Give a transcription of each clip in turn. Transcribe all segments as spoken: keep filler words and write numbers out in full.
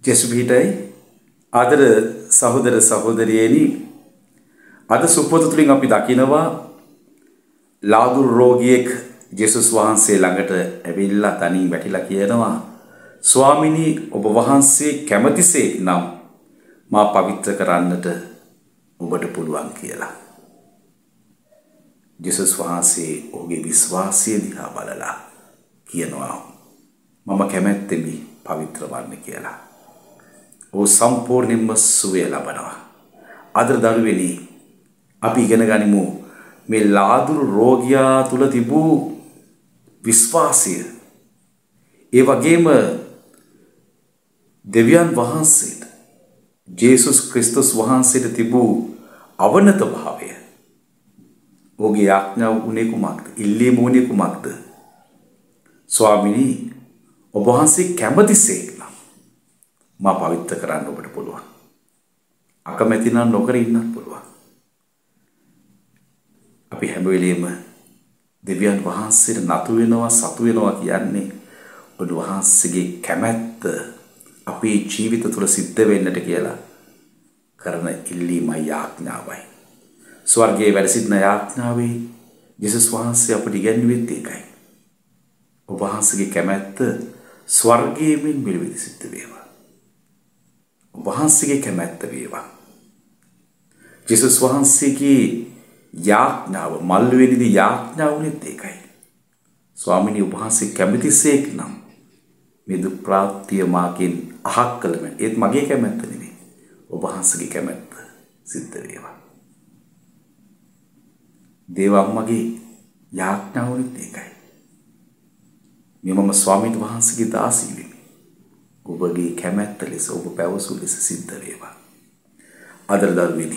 ජෙසුපීටයි ආදර සහෝදර සහෝදරියනි අද සුපුරුදු තුලින් අපි දකිනවා ලාදුරු රෝගියෙක් ජේසුස් වහන්සේ ළඟට ඇවිල්ලා තනින් වැටිලා කියනවා ස්වාමිනී ඔබ වහන්සේ කැමතිසේ නම් මා පවිත්‍ර කරන්නට ඔබට පුළුවන් කියලා. ජේසුස් වහන්සේ ඔහුගේ විශ්වාසය දිහා බලලා කියනවා මම කැමැත්තෙමි පවිත්‍ර වන්න කියලා. ඔහු සම්පූර්ණයෙන්ම සුවය ලබනවා. අද දරුවෙනි අපි ඉගෙන ගනිමු මේ ලාදුරු රෝගියා තුල තිබූ විශ්වාසය. ඒ වගේම දෙවියන් වහන්සේට ජේසුස් ක්‍රිස්තුස් වහන්සේට තිබූ අවනත භාවය. ඔහුගේ ආඥාව උනේ කුමක්ද? ඉල්ලීම උනේ කුමක්ද? ස්වාමිනී ඔබ වහන්සේ කැමතිසේක් නම් මා පවිත්‍ර කරන්න ඔබට පුළුවන්. අකමැති නම් නොකර ඉන්නත් පුළුවන්. අපි හැම වෙලෙම දෙවියන් වහන්සේට නතු වෙනවා සතු වෙනවා කියන්නේ උන්වහන්සේගේ කැමැත්ත අපේ ජීවිත තුළ සිද්ධ වෙන්නට කියලා කරන ඉල්ලීමයි යාඥාවයි. ස්වර්ගයේ වැඩ සිටින යාඥාවේ ජේසුස් වහන්සේ අපට ඉගැන්වුවෙත් ඒකයි. ඔබ වහන්සේගේ කැමැත්ත ස්වර්ගයෙන් මිලවිද සිද්ධ වේවා. ඔබ වහන්සේගේ කැමැත්ත වේවා. ජේසුස් වහන්සේගේ යාඥාව මල්වෙනිදී යාඥාව උනේත් ඒකයි. ස්වාමිනී ඔබ වහන්සේ කැමතිසේක් නම් මේ දුක් ප්‍රාප්තිය මාකින් අහක් කළම ඒත් මගේ කැමැත්ත නෙමෙයි. ඔබ වහන්සේගේ කැමැත්ත සිද්ධ වේවා. දේව අම්මගේ යාඥාව උනේත් ඒකයි. මේ මම ස්වාමීන් වහන්සේගේ දාසී වෙමි. ඔබගේ කැමැත්ත ලෙස ඔබ පැවසු ලෙස සිද්ධ වේවා. අද දරුවෙනි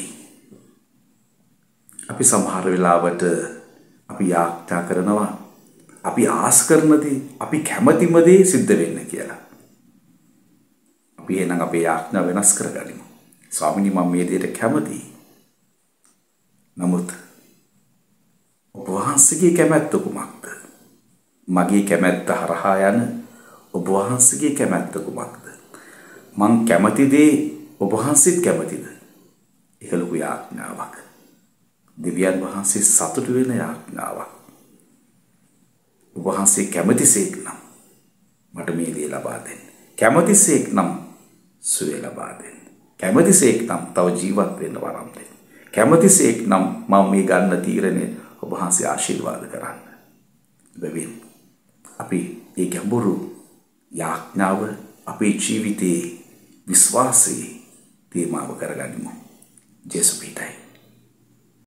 අපි සමහර වෙලාවට අපි යාඥා කරනවා අපි ආස් කරන දේ අපි කැමතිම දේ සිද්ධ වෙන්න කියලා. අපි එහෙනම් අපේ යාඥා වෙනස් කරගනිමු. ස්වාමිනී මම මේ දෙයට කැමතියි. නමුත් ඔබ වහන්සේගේ කැමැත්ත කුමක්ද? මගේ කැමැත්ත හරහා යන ඔබ වහන්සේගේ කැමැත්ත කුමක්ද? මං කැමති දේ ඔබ වහන්සේත් කැමතිද? ඒක ලොකු යාඥාවක්. දෙවියන් වහන්සේ සතුටු වෙන යාඥාවක්. ඔබ වහන්සේ කැමතිසේක් නම් මට මේ දේ ලබා දෙන්න. කැමතිසේක් නම් සුවය ලබා දෙන්න. කැමතිසේක් නම් තව ජීවත් වෙන්න වරම් දෙන්න. කැමතිසේක් නම් මම මේ ගන්න තීරණය ඔබ වහන්සේ ආශිර්වාද කරන්න. බැවින් අපි ඒ ගැඹුරු යාඥාව අපේ ජීවිතයේ විශ්වාසයේ තේමාව කරගනිමු. ජේසුස් පිටයි